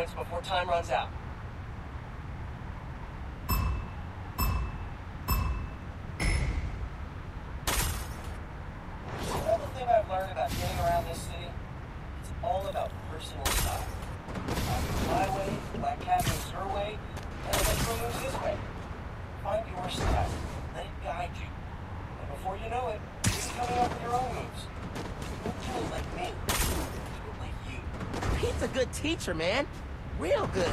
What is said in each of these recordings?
points before time runs out. Another thing I've learned about getting around this city, it's all about personal style. I'm my way, Black Cat moves her way, and the Metro moves his way. Find your style. Let it guide you. And before you know it, you'll be coming up with your own moves. Don't do it like me. Do it like you. Pete's a good teacher, man. Real good.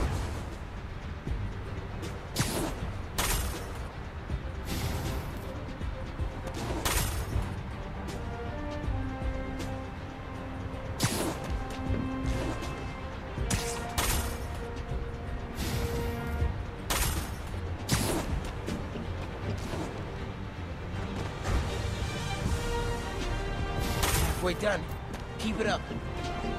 Halfway done. Keep it up.